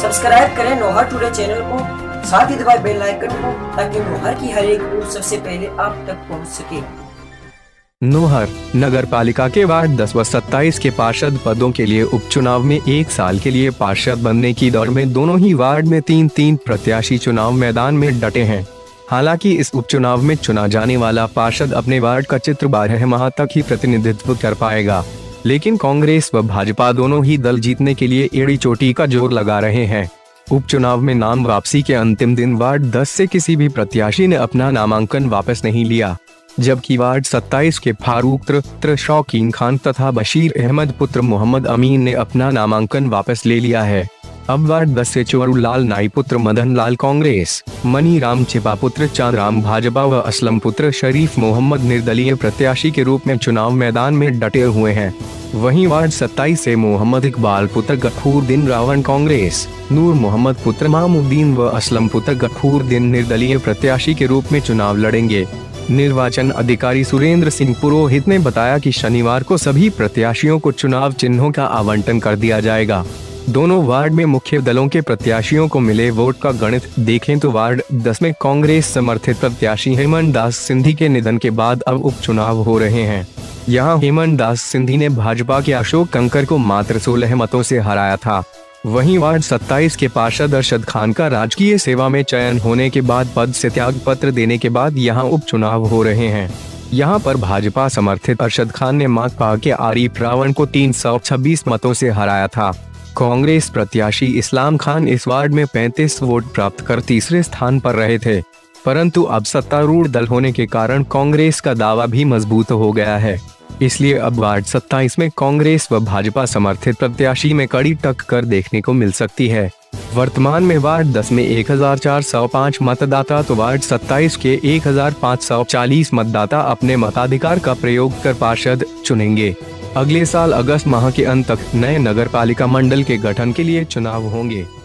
Subscribe करें Nohar today channel को, साथ ही दबाएं बेल आइकन को ताकि नोहर की हर एक न्यूज सबसे पहले आप तक पहुंच सके। नोहर नगर पालिका के वार्ड 10 व 27 के पार्षद पदों के लिए उपचुनाव में 1 साल के लिए पार्षद बनने की दौड़ में दोनों ही वार्ड में 3-3 प्रत्याशी चुनाव मैदान में डटे हैं। हालांकि इस उपचुनाव में चुना जाने वाला पार्षद अपने वार्ड का चित्र 12 माह तक ही प्रतिनिधित्व कर पाएगा, लेकिन कांग्रेस व भाजपा दोनों ही दल जीतने के लिए एड़ी चोटी का जोर लगा रहे हैं। उपचुनाव में नाम वापसी के अंतिम दिन वार्ड 10 से किसी भी प्रत्याशी ने अपना नामांकन वापस नहीं लिया, जबकि वार्ड 27 के फारूक शौकीन खान तथा बशीर अहमद पुत्र मोहम्मद अमीन ने अपना नामांकन वापस ले लिया है। अब वार्ड 10 से चोरूलाल नाई पुत्र मदन लाल कांग्रेस, मनी राम चिपा पुत्र चांद राम भाजपा व असलम पुत्र शरीफ मोहम्मद निर्दलीय प्रत्याशी के रूप में चुनाव मैदान में डटे हुए हैं। वहीं वार्ड 27 से मोहम्मद इकबाल पुत्र गफूरुद्दीन रावण कांग्रेस, नूर मोहम्मद पुत्र मामूद्दीन व असलम पुत्र गफूरुद्दीन निर्दलीय प्रत्याशी के रूप में चुनाव लड़ेंगे। निर्वाचन अधिकारी सुरेंद्र सिंह पुरोहित ने बताया कि शनिवार को सभी प्रत्याशियों को चुनाव चिन्हों का आवंटन कर दिया जाएगा। दोनों वार्ड में मुख्य दलों के प्रत्याशियों को मिले वोट का गणित देखें तो वार्ड 10 में कांग्रेस समर्थित प्रत्याशी हेमंत दास सिंधी के निधन के बाद अब उपचुनाव हो रहे हैं। यहां हेमंत दास सिंधी ने भाजपा के अशोक कंकर को मात्र 16 मतों से हराया था। वहीं वार्ड 27 के पार्षद अरशद खान का राजकीय सेवा में चयन होने के बाद पद से त्याग पत्र देने के बाद यहां उपचुनाव हो रहे हैं। यहां पर भाजपा समर्थित अरशद खान ने माकपा के आरिफ रावण को 326 मतों से हराया था। कांग्रेस प्रत्याशी इस्लाम खान इस वार्ड में 35 वोट प्राप्त कर तीसरे स्थान पर रहे थे, परंतु अब सत्तारूढ़ दल होने के कारण कांग्रेस का दावा भी मजबूत हो गया है। इसलिए अब वार्ड 27 में कांग्रेस व भाजपा समर्थित प्रत्याशी में कड़ी टक्कर देखने को मिल सकती है। वर्तमान में वार्ड 10 में 1405 मतदाता तो वार्ड 27 के 1540 मतदाता अपने मताधिकार का प्रयोग कर पार्षद चुनेंगे। अगले साल अगस्त माह के अंत तक नए नगर पालिका मंडल के गठन के लिए चुनाव होंगे।